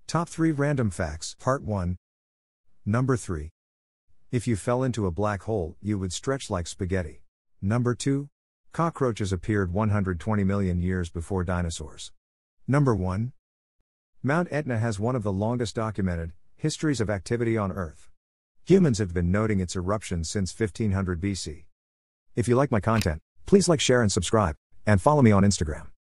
Top 3 Random Facts, Part 1. Number 3. If you fell into a black hole, you would stretch like spaghetti. Number 2. Cockroaches appeared 120 million years before dinosaurs. Number 1. Mount Etna has one of the longest documented histories of activity on Earth. Humans have been noting its eruptions since 1500 BC. If you like my content, please like, share and subscribe, and follow me on Instagram.